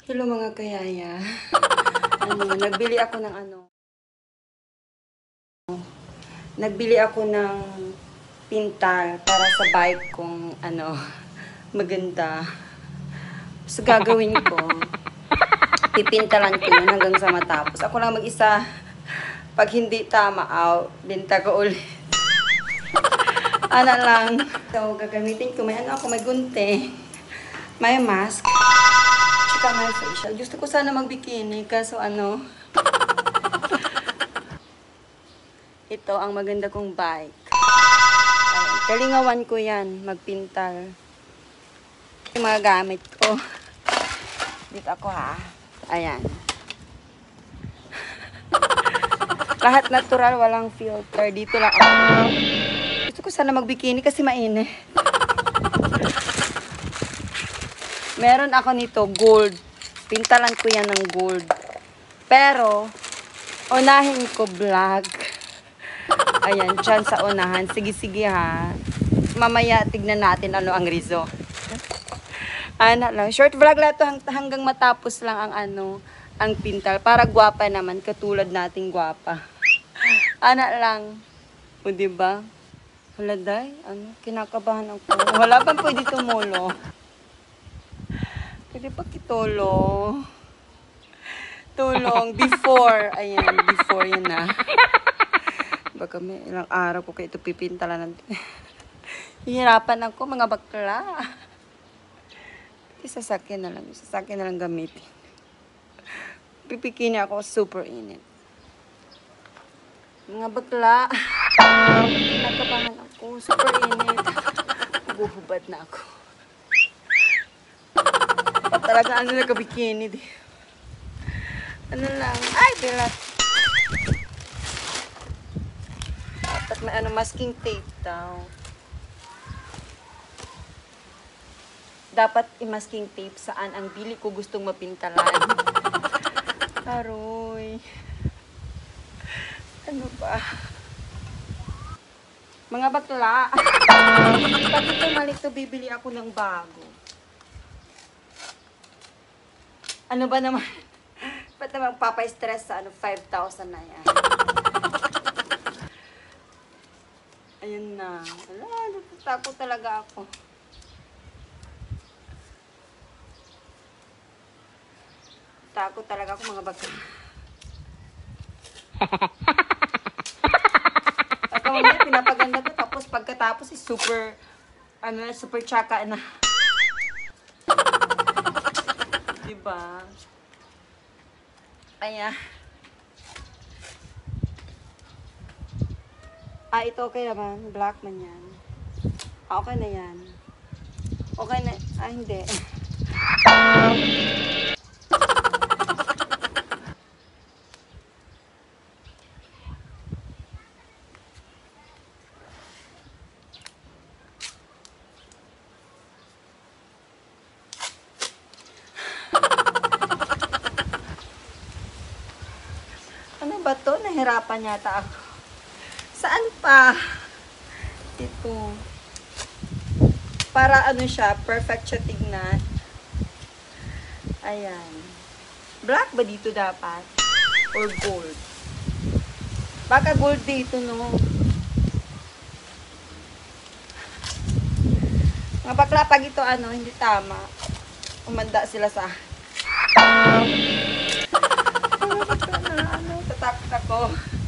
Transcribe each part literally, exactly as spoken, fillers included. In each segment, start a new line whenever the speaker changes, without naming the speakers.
Hello mga kayaya. Ano, nagbili ako ng ano. Nagbili ako ng pintal para sa bike kong ano, maganda. So gagawin ko, pipintalan ko yun hanggang sa matapos. Ako lang mag-isa. Pag hindi tama, out, binta ko ulit. Ano lang. So gagamitin ko, may ano ako, may gunte. May mask. Tsaka may facial. Gusto ko sana magbikini, kaso ano, ito ang maganda kong bike. Ayan. Kalingawan ko yan, magpintal. Yung mga gamit ko. Dito ako ha. Ayan. Lahat natural, walang filter. Dito lang ako. Gusto ko sana magbikini kasi mainit. Meron ako nito, gold. Pintalan ko yan ng gold. Pero, unahin ko black. Ayan, dyan sa unahan. Sige, sige ha. Mamaya, tignan natin ano ang result. Ano lang. Short vlog lang to hanggang matapos lang ang ano, ang pintal. Para gwapa naman, katulad nating gwapa. Ano lang. O, diba? Wala day, ano, kinakabahan ako. Wala bang pwede tumulo? Pwede pa kitolo. Tulong. Before. Ayan, before yun na. Baka may ilang araw ko kayo ito pipintalan natin. Hihirapan ako, mga bakla. Isasakyan na lang. Isasakyan na lang gamitin. Pipikini ako, super init. Mga bakla. Nagkabahan ako, super init. Buhubad na ako. Talaga ano nagka-bikini di. Ano lang. Ay, bilat. Dapat may ano, masking tape daw. Dapat i-masking tape saan ang bili ko gustong mapintalan. Aroy. Ano ba? Mga bakla. Pag ito malik to, bibili ako ng bago. Ano ba naman? Ba't naman papa-stress sa ano, five thousand na yan? Ayun na. Wala, natatakot talaga ako. Takot talaga ako mga bagay. At mamaya pinapaganda to, tapos pagkatapos is super, ano na, super tsaka na. Diba? Ayan. Ah, ito okay naman. Black man yan. Ah, okay na yan. Okay na. Ah, hindi. Ano ba to? Nahirapan yata ako. Saan pa? Ito. Para ano siya, perfect siya tignan. Ayan. Black ba dito dapat? Or gold? Baka gold dito, no? Mga bakla, pag ito ano, hindi tama. Umanda sila sa... Mga bakla na ano, tatakot ako.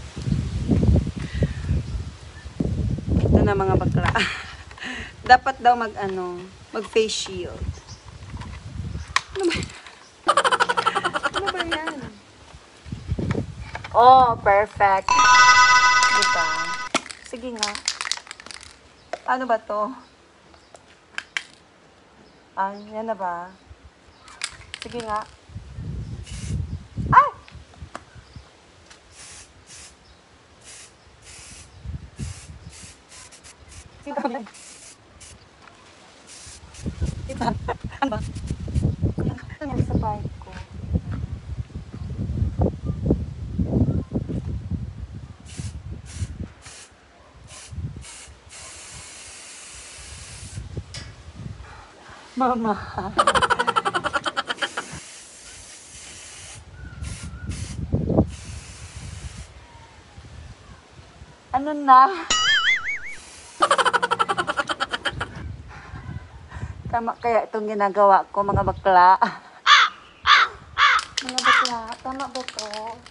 Ito na mga bakla. Dapat daw mag ano, mag face shield. Ano ba? Ano ba yan? Oh, perfect. Diba? Sige nga. Ano ba to? Ah, yan na ba? Sige nga. Ay! Sige ba? Diba? Ano ba? Ano yan sa bike ko? Mama. na. Tama kaya itong ginagawa ko, mga bakla. Mga bakla, tama ba to?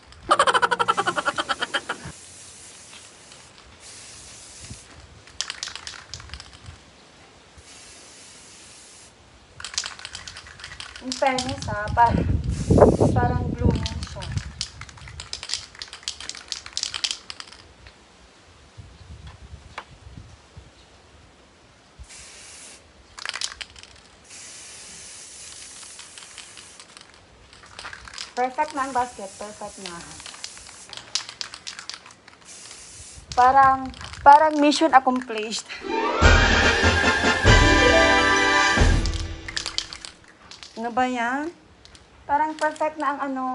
In fairness ha, par parang blooming siya. Perfect na ang basket. Perfect na. Parang, parang mission accomplished. Ano ba yan? Parang perfect na ang ano,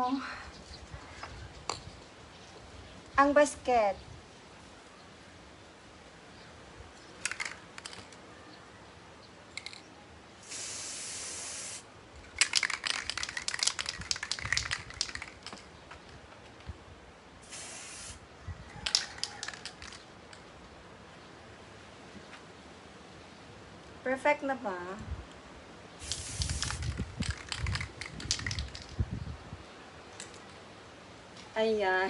ang basket. Perfect na ba? Ayan.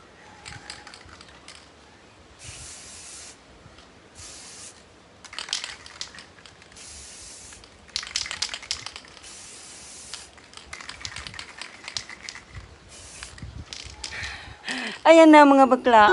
Ayan na mga bakla.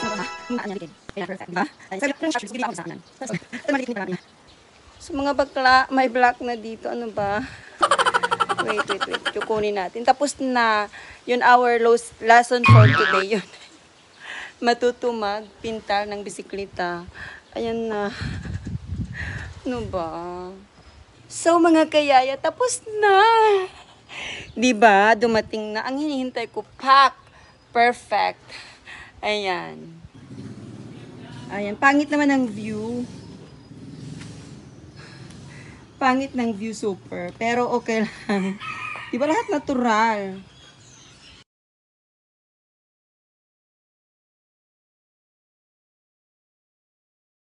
So mga bakla, may black na dito. Ano ba? Wait, wait, wait. Kukunin natin. Tapos na yun our lesson for today. Yun. Matuto magpintal ng bisikleta. Ayan na. Ano ba? So mga kayaya, tapos na. Diba? Dumating na. Ang hinihintay ko, pack. Perfect. Ayan. Ayan. Pangit naman ang view. Pangit ng view super. Pero okay lang. Diba lahat natural?